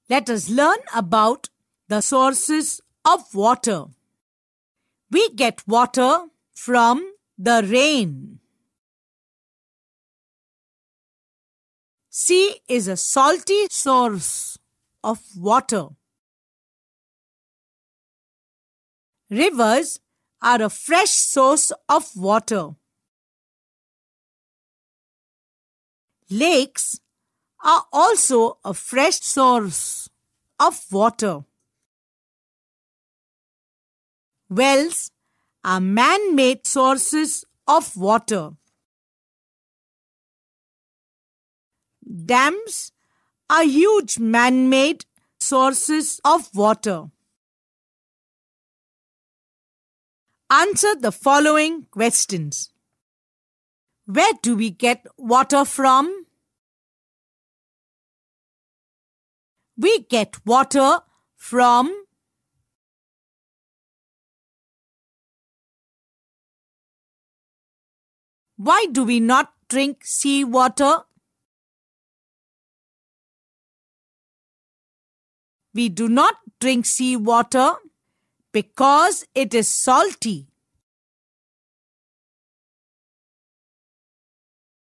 Let us learn about the sources of water. We get water from the rain. Sea is a salty source of water. Rivers are a fresh source of water. Lakes are also a fresh source of water. Wells are man-made sources of water. Dams are huge man-made sources of water. Answer the following questions. Where do we get water from? We get water from Why do we not drink sea water? We do not drink sea water because it is salty.